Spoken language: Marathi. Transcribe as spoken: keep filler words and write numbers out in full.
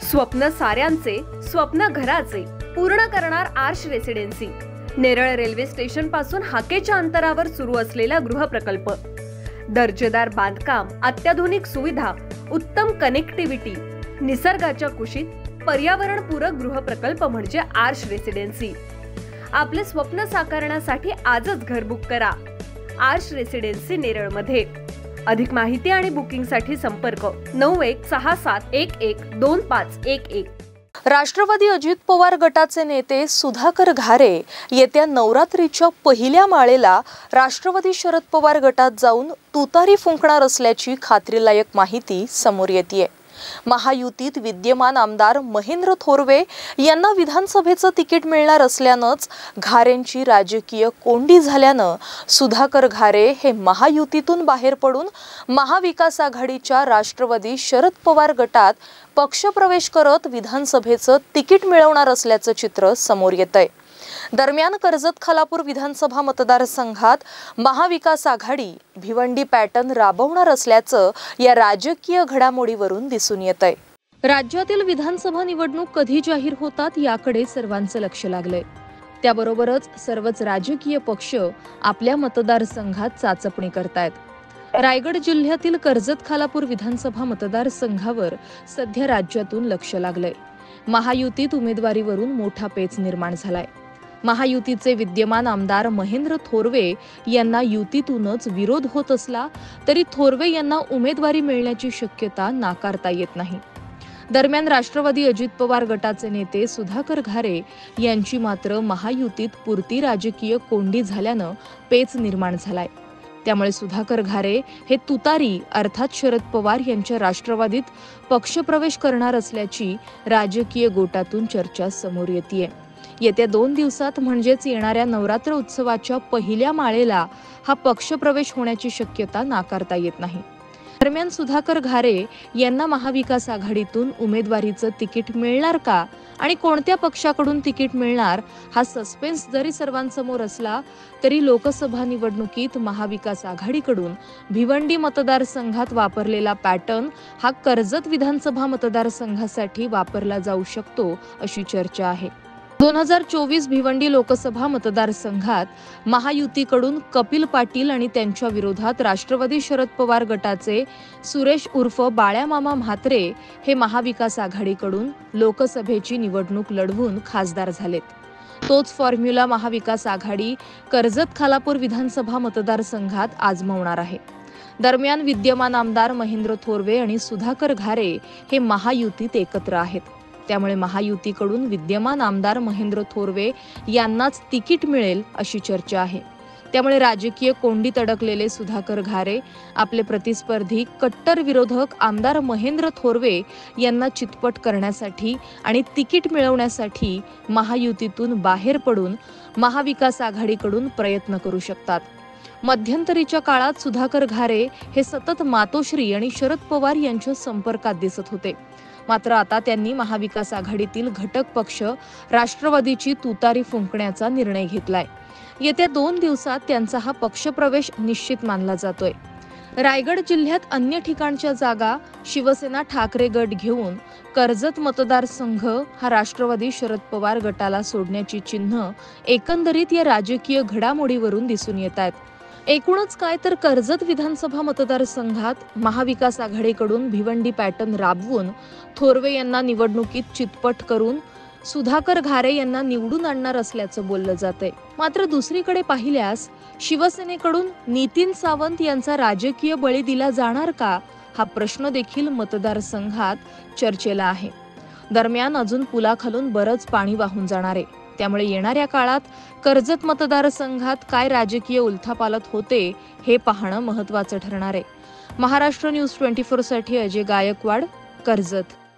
स्वप्न साऱ्यांचे, स्वप्न घराचे पूर्ण करणार Arsh residency. Neral railway station पासून हाकेच्या अंतरावर सुरू असलेला गृहप्रकल्प, दर्जेदार बांधकाम, अत्याधुनिक सुविधा, उत्तम कनेक्टिव्हिटी, निसर्गाच्या कुशीत पर्यावरणपूरक गृहप्रकल्प म्हणजे आर्श रेसिडेन्सी। आपले स्वप्न साकारण्यासाठी आजच घर बुक करा आर्श रेसिडेन्सी नेरळ मध्ये। अधिक माहिती आणि बुकिंग साठी संपर्क नऊ एक सहा सात एक एक दोन पाच एक एक। राष्ट्रवादी अजित पवार गटाचे नेते सुधाकर घारे येत्या नवरात्रीच्या पहिल्या माळेला राष्ट्रवादी शरद पवार गटात जाऊन तुतारी फुंकणार असल्याची खात्रीलायक माहिती समोर येतेय। महायुतीत विद्यमान आमदार महेंद्र थोरवे यांना विधानसभेचं तिकीट मिळणार असल्यानंच घारेंची राजकीय कोंडी झाल्यानं सुधाकर घारे हे महायुतीतून बाहेर पडून महाविकास आघाडीच्या राष्ट्रवादी शरद पवार गटात पक्षप्रवेश करत विधानसभेचं तिकीट मिळवणार असल्याचं चित्र समोर येतंय। दरम्यान कर्जत खालापूर विधानसभा मतदारसंघात महाविकास आघाडी भिवंडी पॅटर्न राबवणार असल्याचं या राजकीय घडामोडीवरून दिसून येतंय। राज्यातील विधानसभा निवडणूक कधी जाहीर होतात याकडे सर्वांचं लक्ष लागलंय। त्याबरोबरच सर्वच राजकीय पक्ष आपल्या मतदारसंघात चाचपणी करतायत। रायगड जिल्ह्यातील कर्जत खालापूर विधानसभा मतदारसंघावर सध्या राज्यातून लक्ष लागलंय। महायुतीत उमेदवारीवरून मोठा पेच निर्माण झालाय। महायुतीचे विद्यमान आमदार महेंद्र थोरवे यांना युतीतूनच विरोध होत असला तरी थोरवे यांना उमेदवारी मिळण्याची शक्यता नाकारता येत नाही। दरम्यान राष्ट्रवादी अजित पवार गटाचे नेते सुधाकर घारे यांची मात्र महायुतीत पुरती राजकीय कोंडी झाल्यानं पेच निर्माण झालाय। त्यामुळे सुधाकर घारे हे तुतारी अर्थात शरद पवार यांच्या राष्ट्रवादीत पक्षप्रवेश करणार असल्याची राजकीय गोटातून चर्चा समोर येतेय। येत्या दोन दिवसात म्हणजेच येणाऱ्या नवरात्र उत्सवाच्या पहिल्या माळेला हा पक्षप्रवेश होण्याची शक्यता नाकारता येत नाही। दरम्यान सुधाकर घारे यांना महाविकास आघाडीतून उमेदवारीचं तिकीट मिळणार का आणि कोणत्या पक्षाकडून तिकीट मिळणार हा सस्पेन्स जरी सर्वांसमोर असला तरी लोकसभा निवडणुकीत महाविकास आघाडीकडून भिवंडी मतदारसंघात वापरलेला पॅटर्न हा कर्जत विधानसभा मतदारसंघासाठी वापरला जाऊ शकतो अशी चर्चा आहे। दोन हजार चोवीस भिवंडी लोकसभा मतदारसंघात महायुतीकडून कपिल पाटील आणि त्यांच्या विरोधात राष्ट्रवादी शरद पवार गटाचे सुरेश उर्फ बाळ्यामामा म्हात्रे हे महाविकास आघाडीकडून लोकसभेची निवडणूक लढवून खासदार झालेत। तोच फॉर्म्युला महाविकास आघाडी कर्जत खालापूर विधानसभा मतदारसंघात आजमावणार आहे। दरम्यान विद्यमान आमदार महेंद्र थोरवे आणि सुधाकर घारे हे महायुतीत एकत्र आहेत। त्यामुळे महायुतीकडून विद्यमान आमदार महेंद्र थोरवे यांनाच तिकीट मिळेल अशी चर्चा आहे। त्यामुळे राजकीय कोंडीत अडकलेले सुधाकर घारे आपले प्रतिस्पर्धी कट्टर विरोधक आमदार महेंद्र थोरवे यांना चितपट करण्यासाठी आणि तिकीट मिळवण्यासाठी महायुतीतून बाहेर पडून महाविकास आघाडीकडून प्रयत्न करू शकतात। मध्यंतरीच्या काळात सुधाकर घारे हे सतत मातोश्री आणि शरद पवार यांच्या संपर्कात दिसत होते। मात्र आता त्यांनी महाविकास आघाडीतील घटक पक्ष राष्ट्रवादीची तुतारी फुंकण्याचा निर्णय घेतलाय। येत्या दोन दिवसात त्यांचा हा पक्षप्रवेश निश्चित मानला जातोय। रायगड जिल्ह्यात अन्य ठिकाणच्या जागा शिवसेना ठाकरे गट घेऊन कर्जत मतदारसंघ हा राष्ट्रवादी शरद पवार गटाला सोडण्याची चिन्ह एकंदरीत या राजकीय घडामोडीवरून दिसून येत आहेत। एकूणच काय तर कर्जत विधानसभा मतदारसंघात महाविकास आघाडीकडून भिवंडी पॅटर्न राबवून थोरवे यांना निवडणुकीत चितपट करून सुधाकर घारे यांना निवडून आणणार असल्याचं बोललं जातंय। मात्र दुसरीकडे पाहिल्यास शिवसेनेकडून नितीन सावंत यांचा राजकीय बळी दिला जाणार का हा प्रश्न देखील मतदारसंघात चर्चेला आहे। दरम्यान अजून पुलाखालून बरंच पाणी वाहून जाणार आहे। त्यामुळे येणाऱ्या काळात कर्जत मतदारसंघात काय राजकीय उलथापालथ होते हे पाहणं महत्त्वाचं ठरणार आहे। महाराष्ट्र न्यूज ट्वेंटी फोर साठी अजय गायकवाड, कर्जत।